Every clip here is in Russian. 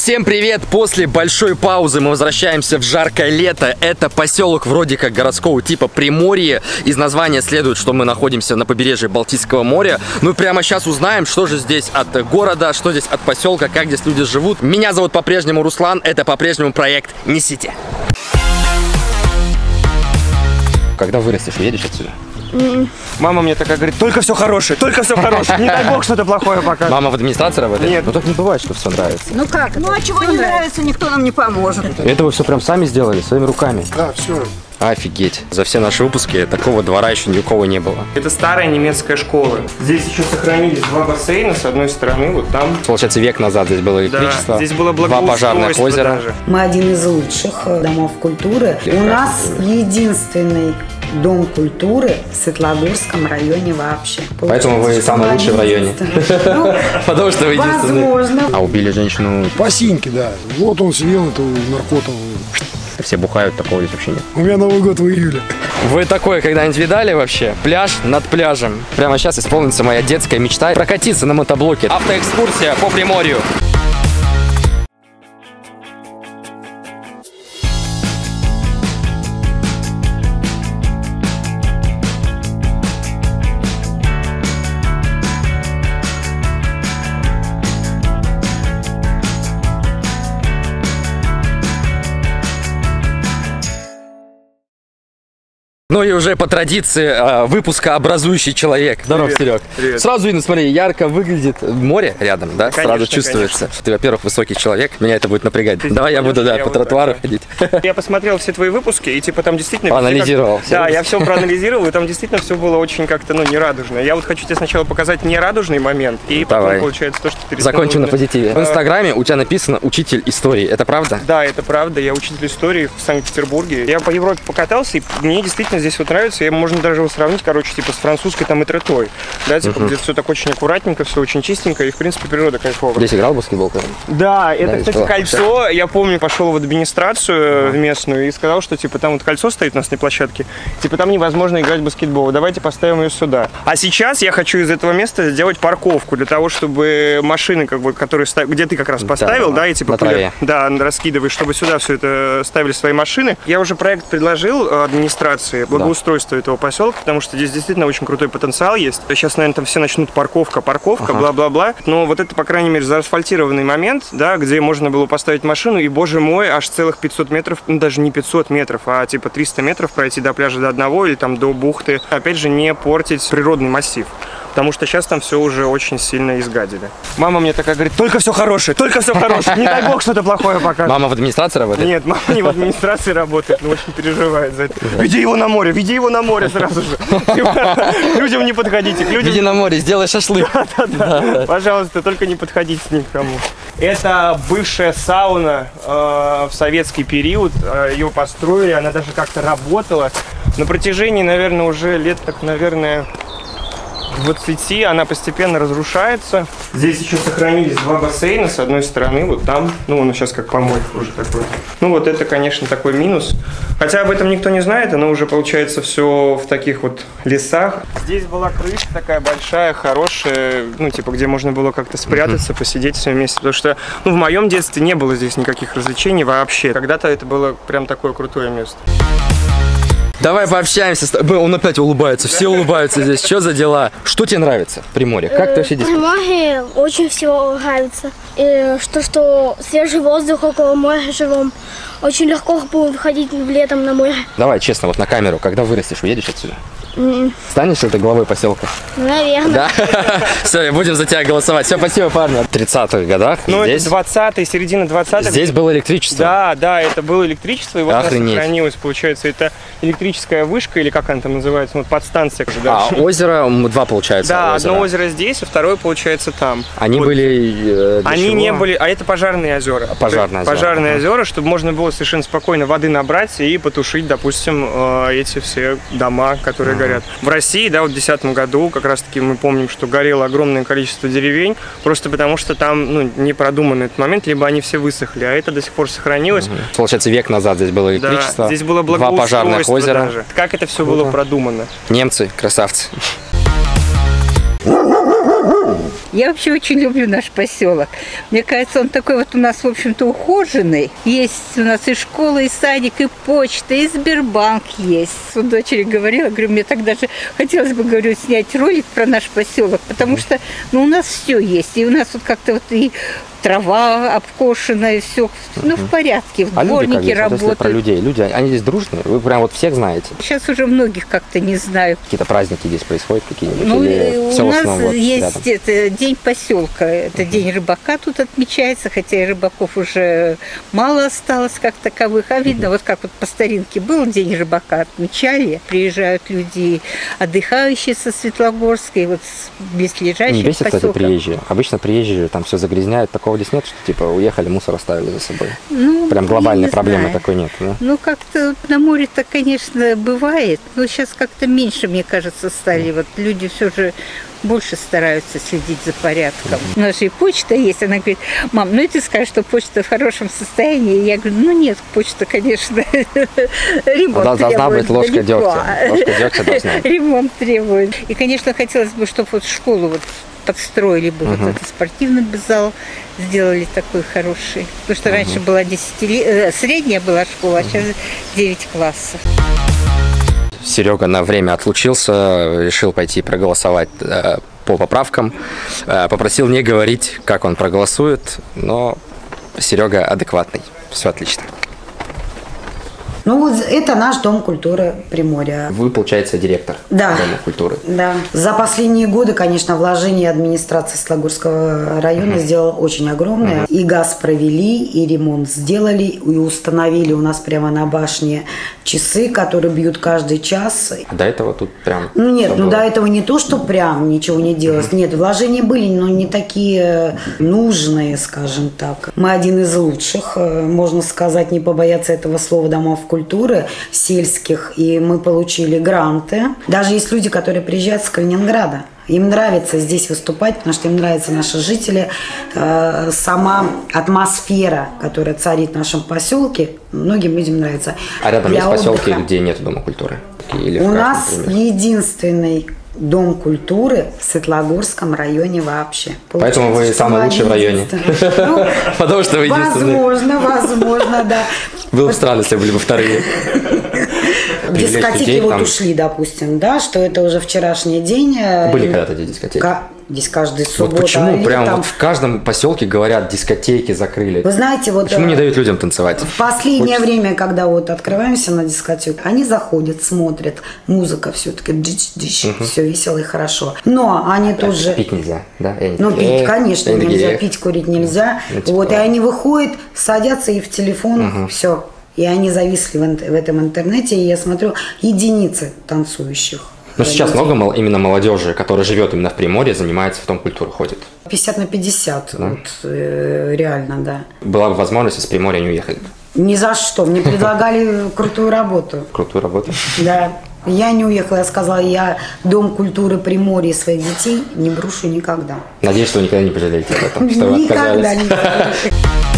Всем привет! После большой паузы мы возвращаемся в жаркое лето. Это поселок вроде как городского типа Приморье. Из названия следует, что мы находимся на побережье Балтийского моря. Ну прямо сейчас узнаем, что же здесь от города, что здесь от поселка, как здесь люди живут. Меня зовут по-прежнему Руслан, это по-прежнему проект «Несите». Когда вырастешь, уедешь отсюда? Мама мне такая говорит, только все хорошее, не дай бог что-то плохое пока. Мама в администрации работает? Нет. Ну так не бывает, что все нравится. Ну как? Ну а чего не нравится, никто нам не поможет. Это вы все прям сами сделали, своими руками? Да, все. Офигеть. За все наши выпуски такого двора еще ни у кого не было. Это старая немецкая школа. Здесь еще сохранились два бассейна с одной стороны, вот там. Получается, век назад здесь было электричество, да, здесь было два пожарных озера. Даже. Мы один из лучших домов культуры. У нас единственный дом культуры в Светлогорском районе вообще. Поэтому вы самый лучший в районе. Потому что вы единственный. Возможно. А убили женщину? По синьке, да. Вот он сидел, это наркотом. Все бухают, такого здесь вообще нет. У меня Новый год в июле. Вы такое когда-нибудь видали вообще? Пляж над пляжем. Прямо сейчас исполнится моя детская мечта прокатиться на мотоблоке. Автоэкскурсия по Приморью. Ну и уже по традиции выпуска образующий человек. Здорово, Серег. Привет. Сразу видно, смотри, ярко выглядит. Море рядом, да? Конечно, сразу чувствуется. Конечно. Ты, во-первых, высокий человек. Меня это будет напрягать. Давай я буду, да, по тротуару ходить. Я посмотрел все твои выпуски, и типа там действительно... Проанализировал. Да, я все проанализировал, и там действительно все было очень как-то, ну, нерадужно. Я вот хочу тебе сначала показать нерадужный момент, и Давай. потом получается то, что ты... Закончим на позитиве. В Инстаграме у тебя написано «Учитель истории». Это правда? Да, это правда. Я учитель истории в Санкт-Петербурге. Я по Европе покатался, и мне действительно здесь вот нравится. Можно даже его сравнить, короче, типа с французской там этретой. Да, типа, где все так очень аккуратненько, все очень чистенько, и в принципе природа кайфовая. Здесь играл в баскетбол? Да, это, Да, кстати, кольцо. Я помню, пошел в администрацию в местную и сказал, что типа там вот кольцо стоит у нас на площадке, типа там невозможно играть в баскетбол. Давайте поставим ее сюда. А сейчас я хочу из этого места сделать парковку для того, чтобы машины, как бы, которые где ты как раз поставил, да, и типа да, раскидываешь, чтобы сюда все это ставили свои машины. Я уже проект предложил администрации благоустройства этого поселка, потому что здесь действительно очень крутой потенциал есть. Сейчас, наверное, там все начнут парковка, бла-бла-бла. Но вот это, по крайней мере, заасфальтированный момент, да, где можно было поставить машину, и, боже мой, аж целых 500 метров, ну, даже не 500 метров, а типа 300 метров пройти до пляжа до одного или там до бухты. Опять же, не портить природный массив. Потому что сейчас там все уже очень сильно изгадили. Мама мне такая говорит, только все хорошее, не дай бог что-то плохое пока. Мама в администрации работает? Нет, мама не в администрации работает, но очень переживает за это. Веди его на море сразу же. Людям не подходите. Веди на море, сделай шашлык. Да. Пожалуйста, только не подходите ни к кому. Это бывшая сауна в советский период. Ее построили, она даже как-то работала. На протяжении, наверное, уже лет, так, наверное, 20, она постепенно разрушается. Здесь еще сохранились два бассейна с одной стороны, вот там. Ну, он сейчас как помойка уже такой. Ну, вот это, конечно, такой минус. Хотя об этом никто не знает, оно уже получается все в таких вот лесах. Здесь была крыша такая большая, хорошая, ну, типа, где можно было как-то спрятаться, посидеть все вместе. Потому что, ну, в моем детстве не было здесь никаких развлечений вообще. Когда-то это было прям такое крутое место. Давай пообщаемся с тобой. Он опять улыбается. Все улыбаются здесь. Что за дела? Что тебе нравится в Приморье? Как ты вообще здесь? В Приморье очень всего нравится. И что свежий воздух, около моря живем. Очень легко было выходить летом на море. Давай, честно, вот на камеру. Когда вырастешь, уедешь отсюда? Станешь ли ты главой поселка? Наверное. Да? Все, будем за тебя голосовать. Все, спасибо, парни. В 30-х годах ну, здесь... это 20-е, середина 20-х. Здесь было электричество. Да, это было электричество. И вот Охренеть. сохранилось, получается, это электрическая вышка, или как она там называется, вот подстанция. А озеро, два, получается, да, озера. одно озеро здесь, а второе, получается, там. Они вот. были... Они не были... А это пожарные озера. Пожарные озера, чтобы можно было совершенно спокойно воды набрать и потушить, допустим, эти все дома, которые горят. В России, да, вот в 2010 году как раз-таки мы помним, что горело огромное количество деревень, просто потому что там, ну, не продуман этот момент, либо они все высохли, а это до сих пор сохранилось. Получается, век назад здесь было электричество, да, здесь было два пожарных озера. Даже. Как это все было продумано. Немцы, красавцы. Я вообще очень люблю наш поселок. Мне кажется, он такой вот у нас, в общем-то, ухоженный. Есть у нас и школа, и садик, и почта, и Сбербанк есть. С дочери говорила, говорю, мне так даже хотелось бы, говорю, снять ролик про наш поселок, потому что, ну, у нас все есть. И у нас вот как-то вот и трава обкошенная, все, ну, в порядке, в дворнике работают. Вот если про людей, люди, они здесь дружные, вы прям вот всех знаете? Сейчас уже многих как-то не знаю. Какие-то праздники здесь происходят какие-нибудь? Ну, или все у в нас основном вот есть это, день поселка, это день рыбака тут отмечается, хотя и рыбаков уже мало осталось как таковых, а видно, вот как вот по старинке был день рыбака, отмечали, приезжают люди отдыхающие со Светлогорска и вот с близлежащих Не бесит, поселков. кстати, приезжие? Обычно приезжие там все загрязняют, такого здесь нет, что типа уехали, мусор оставили за собой? Ну, Прям я глобальной не проблемы знаю. такой нет, да? Ну, как-то вот на море-то, конечно, бывает, но сейчас как-то меньше, мне кажется, стали. Вот люди все же больше стараются следить за порядком. У нас же и почта есть. Она говорит, мам, ну и ты скажешь, что почта в хорошем состоянии. Я говорю, ну нет, почта, конечно, ремонт Должна требует быть ложка далеко. дегтя. Ложка дегтя должна быть. Ремонт требует. И, конечно, хотелось бы, чтобы вот школу вот подстроили бы, вот этот спортивный бы зал сделали такой хороший. Потому что раньше была средняя была школа, а сейчас 9 классов. Серега на время отлучился, решил пойти проголосовать по поправкам. Попросил не говорить, как он проголосует, но Серега адекватный. Все отлично. Ну вот это наш Дом культуры Приморья. Вы, получается, директор Да. Дома культуры. Да. За последние годы, конечно, вложение администрации Светлогорского района сделало очень огромное. И газ провели, и ремонт сделали, и установили у нас прямо на башне часы, которые бьют каждый час. А до этого тут прям... Ну нет, всё ну было. до этого не то, что прям ничего не делалось. Нет, вложения были, но не такие нужные, скажем так. Мы один из лучших, можно сказать, не побояться этого слова, домов культуры сельских, и мы получили гранты. Даже есть люди, которые приезжают с Калининграда. Им нравится здесь выступать, потому что им нравятся наши жители, сама атмосфера, которая царит в нашем поселке, многим людям нравится. А рядом Для есть поселки, отдыха. где нет Дома культуры? Или в У каждом, нас например? единственный Дом культуры в Светлогорском районе вообще. Поэтому вы Получается, самый что лучший в районе. Ну, Потому что вы единственный. возможно, да. Было бы странно, если были бы вторые. Привлечь Дискотеки людей, вот там- ушли, допустим, да, что это уже вчерашний день. Были когда-то эти дискотеки. Здесь каждый Вот суббота. почему прям летом. вот в каждом поселке говорят, дискотеки закрыли. Вы знаете, вот Почему не дают людям танцевать? в последнее Хочется. время, когда вот открываемся на дискотеку, они заходят, смотрят, музыка все-таки дич-дич, все весело и хорошо. Но они тут же... Пить нельзя, да? И они Ну, такие, пить, конечно, они такие, нельзя, пить, курить нельзя. Ну, типа- Вот, и они выходят, садятся и в телефонах, все. И они зависли в этом интернете, и я смотрю, единицы танцующих. Ну, сейчас людей. много именно молодежи, которая живет именно в Приморье, занимается в Дом культуры, ходит. 50 на 50, вот, реально, да. Была бы возможность из Приморья не уехать. Ни за что. Мне предлагали крутую работу. Крутую работу. Да. Я не уехала, я сказала, я Дом культуры Приморья своих детей не брошу никогда. Надеюсь, что вы никогда не пожалеете об этом, что вы Никогда отказались. не брошу.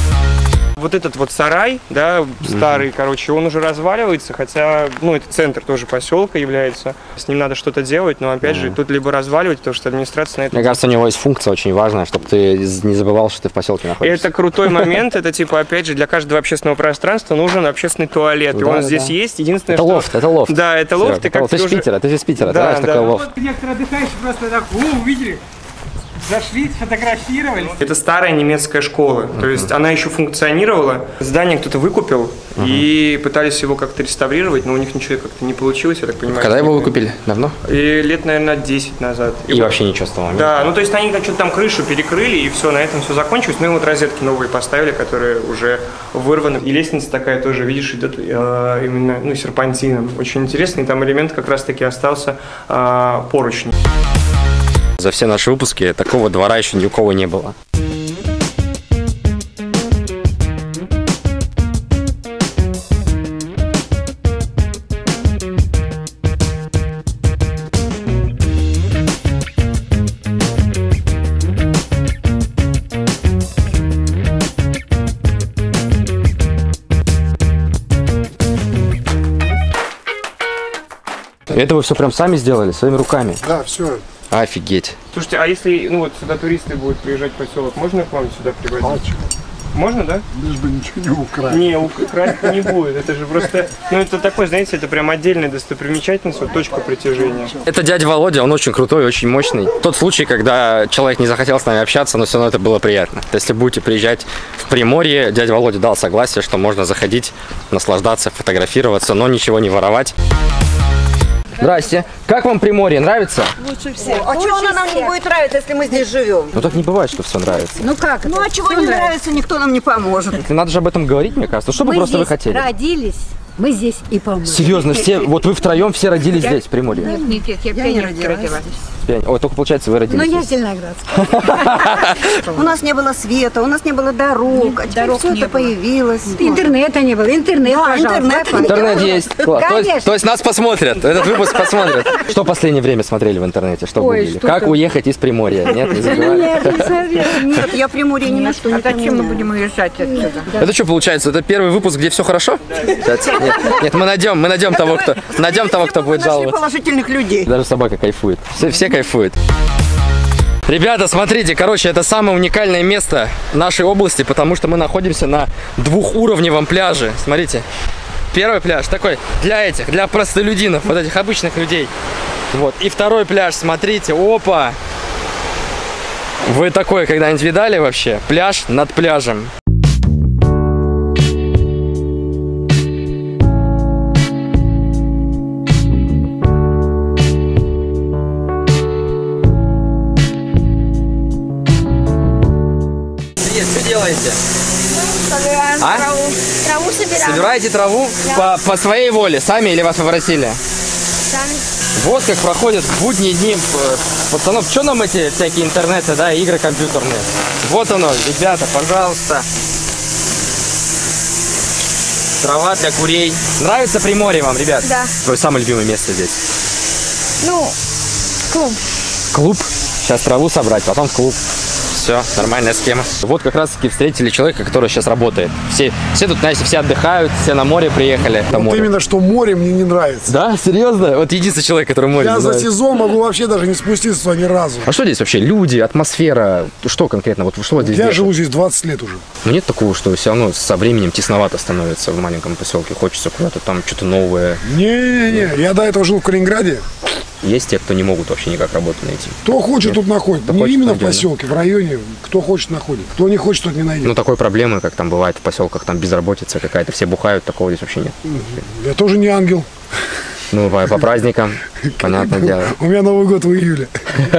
Вот этот вот сарай, да, старый, короче, он уже разваливается, хотя, ну, это центр тоже поселка является. С ним надо что-то делать, но, опять же, тут либо разваливать, потому что администрация на это... Мне кажется, у него есть функция очень важная, чтобы ты не забывал, что ты в поселке И находишься. это крутой момент, это типа, опять же, для каждого общественного пространства нужен общественный туалет. И Да, он да, здесь да. есть. Единственное, Это что... лофт, это лофт. Да, это лофт. И как Ты же уже- из Питера, Да, знаешь, да. такой лофт. Вот некоторые отдыхающие просто так, увидели, зашли, сфотографировались. Это старая немецкая школа, то есть она еще функционировала. Здание кто-то выкупил и пытались его как-то реставрировать, но у них ничего как-то не получилось, я так понимаю. Когда его выкупили? Давно? И лет, наверное, 10 назад. И вообще ничего с того момента. Да, ну то есть они что-то там крышу перекрыли, и все, на этом все закончилось. Ну и вот розетки новые поставили, которые уже вырваны. И лестница такая тоже, видишь, идет именно, ну, серпантином. Очень интересный, там элемент как раз-таки остался поручни. За все наши выпуски такого двора еще ни у кого не было. Это вы все прям сами сделали, своими руками? Да, все. Офигеть. Слушайте, а если, ну вот, сюда туристы будут приезжать в поселок, можно их вам сюда привозить? Можно, да? Лишь бы ничего не украсть. Не, украсть не будет. Это же просто, ну это такой, знаете, это прям отдельная достопримечательность, вот точка притяжения. Это дядя Володя, он очень крутой, очень мощный. Тот случай, когда человек не захотел с нами общаться, но все равно это было приятно. Если будете приезжать в Приморье, дядя Володя дал согласие, что можно заходить, наслаждаться, фотографироваться, но ничего не воровать. Здрасте. Как вам Приморье? Нравится? Лучше всех. А чего оно нам не будет нравиться, если мы здесь живем? Ну так не бывает, что все нравится. Ну как? Ну а чего не нравится, никто нам не поможет. Надо же об этом говорить, мне кажется. Что бы просто вы хотели? Родились, мы здесь и поможем. Серьезно, все, вот вы втроем все родились здесь, в Приморье? Нет, я не родилась. Ой, только получается вы родились. Но я здесь. Зеленоградская. У нас не было света, у нас не было дорог, а теперь все это появилось. Интернета не было. Интернет, пожалуйста. Интернет есть. Конечно. То есть нас посмотрят, этот выпуск посмотрят. Что в последнее время смотрели в интернете? Что Ой, гуглили? что Как там? уехать из Приморья? Нет, не забывали? Нет, я Приморье ни на что не Зачем мы будем уезжать отсюда? Это что получается? Это первый выпуск, где все хорошо? Нет, мы найдем того, кто будет Нашли жаловаться. положительных людей. Даже собака кайфует. Все кайфуют. Ребята, смотрите, короче, это самое уникальное место нашей области, потому что мы находимся на двухуровневом пляже. Смотрите, первый пляж такой для простолюдинов, вот этих обычных людей. Вот, и второй пляж, смотрите, опа! Вы такое когда-нибудь видали вообще? Пляж над пляжем. Что делаете? Собираем А? траву. Траву собираем. Собираете траву по своей воле, сами или вас попросили? Сами. Вот как проходят будние дни пацанов. Что нам эти всякие интернеты, да, игры компьютерные? Вот оно, ребята, пожалуйста. Трава для курей. Нравится Приморье вам, ребят? Да. Твое самое любимое место здесь? Ну, клуб. Клуб. Сейчас траву собрать, потом в клуб. Все, нормальная схема. Вот как раз таки встретили человека, который сейчас работает. Все тут, знаете, все отдыхают, все на море приехали. Вот именно, что море мне не нравится. Да, серьезно? Вот единственный человек, который море Я не за нравится. сезон могу вообще даже не спуститься туда ни разу. А что здесь вообще? Люди, атмосфера, что конкретно? Вот что здесь Я держит? живу здесь 20 лет уже. Но нет такого, что все равно со временем тесновато становится в маленьком поселке. Хочется куда-то там что-то новое. Не-не-не, я до этого жил в Калининграде. Есть те, кто не могут вообще никак работу найти. Кто хочет, тут находит. Кто Не хочет, именно в найдет, да. поселке, в районе. Кто хочет, находит. Кто не хочет, тот не найдет. Ну, такой проблемы, как там бывает в поселках, там безработица какая-то, все бухают, такого здесь вообще нет. Я тоже не ангел. Ну, по праздникам, понятное дело. У меня Новый год в июле.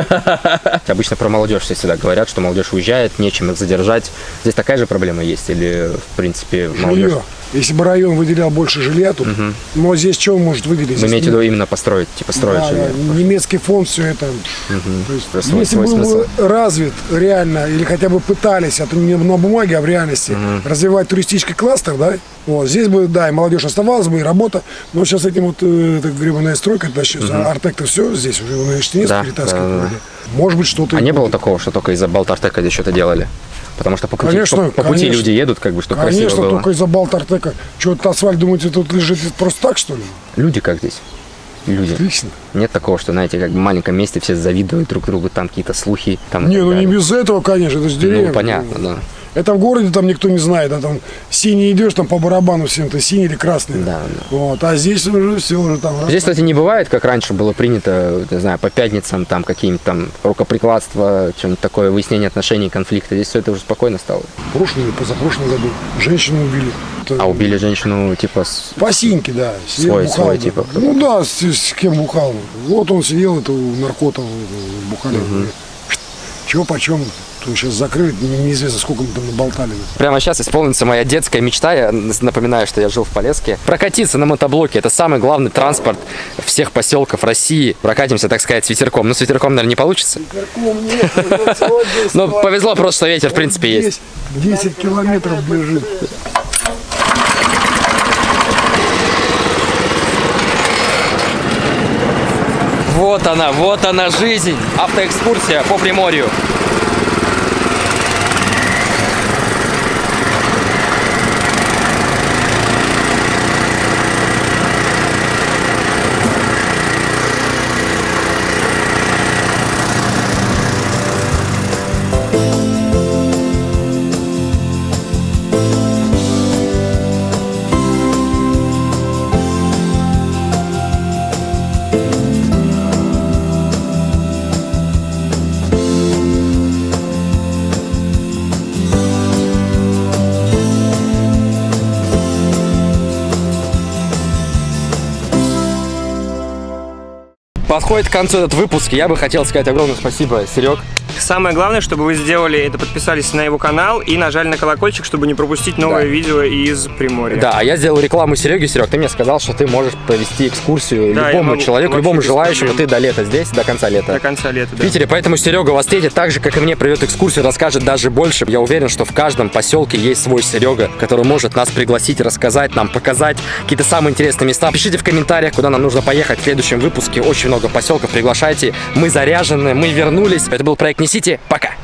Обычно про молодежь все всегда говорят, что молодежь уезжает, нечем их задержать. Здесь такая же проблема есть? Или, в принципе, молодежь... Жилье. Если бы район выделял больше жилья тут, но здесь что он может выделить? Вы Здесь имеете в виду именно построить, типа строить да, жилье? да, немецкий фонд, все это. То есть, Свой если был смысл. бы развит реально, или хотя бы пытались, а то не на бумаге, а в реальности, развивать туристический кластер, да, вот, здесь бы, да, и молодежь оставалась бы, и работа, но сейчас этим вот, эта гребаная стройка начнется, Артек-то все здесь уже на Иштинец Да, перетаскивает. да, да. вроде. Может быть, что-то... А не было такого, что только из-за Балтартека здесь что-то делали? Потому что по пути, Конечно, по пути конечно. люди едут, как бы, что красиво Конечно, было. только из-за Балтартека. Что, этот асфальт, думаете, тут лежит просто так, что ли? Люди как здесь? Люди. Отлично. Нет такого, что, знаете, как в маленьком месте все завидуют друг другу, там какие-то слухи. Там, и Не, так ну не далее. без этого, конечно, это же деревня. Ну, понятно, да. Это в городе там никто не знает, а там синий идешь, там по барабану всем, ты синий или красный. Да, да. Вот, а здесь уже все уже там. Здесь, кстати, не бывает, как раньше было принято, не знаю, по пятницам, там, какие-нибудь там рукоприкладства, что-нибудь такое, выяснение отношений, конфликта. Здесь все это уже спокойно стало. В прошлом или позапрошлом году женщину убили. Это А убили женщину, типа, По синьке, да. Сидел, Свой, бухал, свой, да. типа, кто-то. Ну да, с кем бухал. Вот он сидел, это у наркотов бухали. Чего почем, то сейчас закрыли, неизвестно, сколько мы там наболтали. Прямо сейчас исполнится моя детская мечта. Я напоминаю, что я жил в Полеске. Прокатиться на мотоблоке. Это самый главный транспорт всех поселков России. Прокатимся, так сказать, с ветерком. Ну, с ветерком, наверное, не получится. Ну, повезло просто, что ветер, в принципе, есть. 10 километров бежит. Вот она жизнь. Автоэкскурсия по Приморью. подходит к концу этот выпуск. Я бы хотел сказать огромное спасибо, Серег. Самое главное, чтобы вы сделали это, подписались на его канал и нажали на колокольчик, чтобы не пропустить новое видео из Приморья. Да, а я сделал рекламу Сереге. Серег, ты мне сказал, что ты можешь провести экскурсию любому человеку, любому желающему. Ты до лета здесь, до конца лета. До конца лета, да. В Питере, поэтому Серега вас встретит так же, как и мне, проведет экскурсию, расскажет даже больше. Я уверен, что в каждом поселке есть свой Серега, который может нас пригласить, рассказать нам, показать какие-то самые интересные места. Пишите в комментариях, куда нам нужно поехать в следующем выпуске. Очень много поселков, приглашайте. Мы заряжены, мы вернулись. Это был проект Несите. Пока!